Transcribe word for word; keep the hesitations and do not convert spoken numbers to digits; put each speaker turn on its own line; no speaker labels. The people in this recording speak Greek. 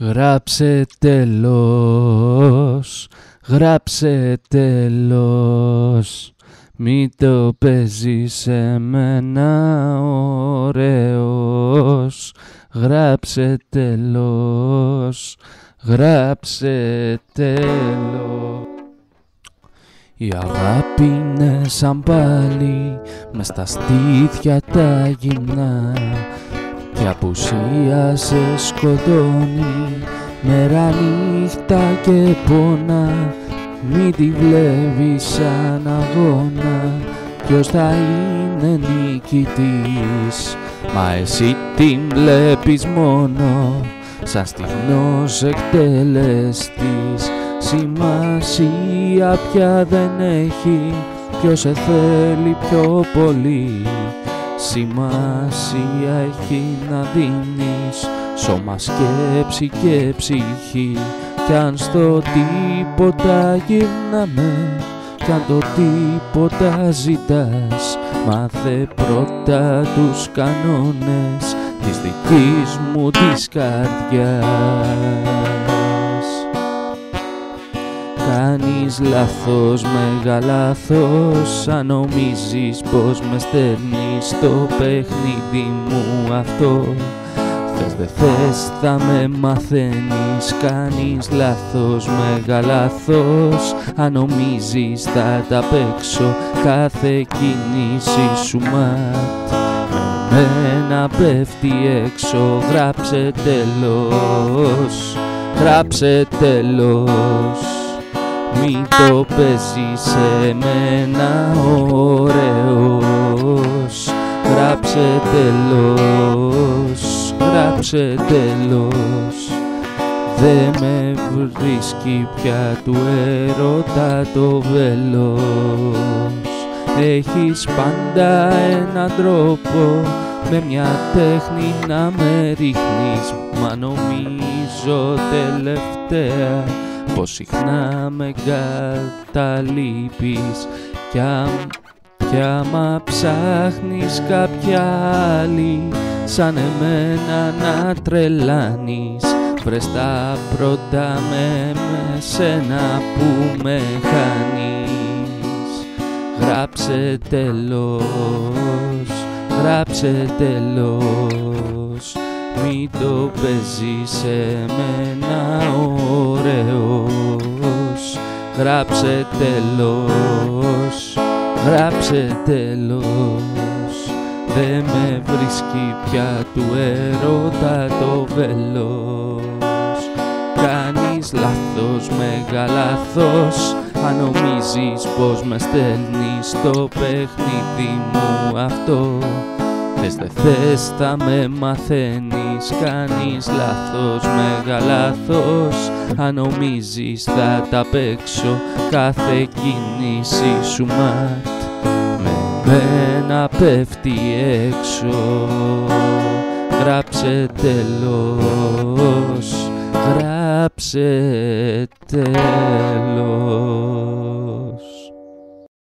Γράψε τέλος, γράψε τέλος, μη το παίζεις σε μένα ωραίος. Γράψε τέλος, γράψε τέλος. Η αγάπη είναι σαν πάλι μες στα στήθια τα γυμνά και απουσία σε σκοτώνει μέρα νύχτα και πόνα. Μη τη βλέπεις σαν αγώνα, ποιος θα είναι νικητής, μα εσύ την βλέπεις μόνο σαν στιγνός εκτελεστής. Σημασία πια δεν έχει ποιος σε θέλει πιο πολύ, σημασία έχει να δίνεις σώμα, σκέψη και ψυχή. Κι αν στο τίποτα γυρνάμε, κι αν το τίποτα ζητάς, μάθε πρώτα τους κανόνες της δικής μου της καρδιάς. Κάνεις λάθος, μέγα λάθος, αν νομίζεις πως με στέλνεις στο παιχνίδι μου αυτό. Θες δε θες θα με μαθαίνεις, κάνεις λάθος, μέγα λάθος, αν νομίζεις θα τα παίξω κάθε κίνηση σου ματ. Με μένα πέφτει έξω, γράψε τέλος, γράψε τέλος. Μη το παίζεις σε μένα ωραίος. Γράψε τέλος, γράψε τέλος. Δε με βρίσκει πια του έρωτα το βέλος. Έχεις πάντα έναν τρόπο, με μια τέχνη να με ρίχνεις, μα νομίζω τελευταία πως συχνά με καταλείπεις. Κι, α, κι άμα ψάχνεις κάποια άλλη σαν εμένα να τρελάνεις, βρες τα πρώτα με, με σένα που με χάνεις. Γράψε τέλος, γράψε τέλος, μη το παίζεις σε μένα ωραίος. Γράψε τέλος, γράψε τέλος. Δε με βρίσκει πια του έρωτα το βέλος. Κάνεις λάθος, μέγα λάθος, αν νομίζεις πως με στέλνεις στο παιχνίδι μου αυτό. Θες δε θες θα με μαθαίνεις, κάνεις λάθος, μέγα λάθος, αν νομίζεις θα τα παίξω κάθε κίνηση σου ματ. Με μένα πέφτει έξω, γράψε τέλος, γράψε τέλος.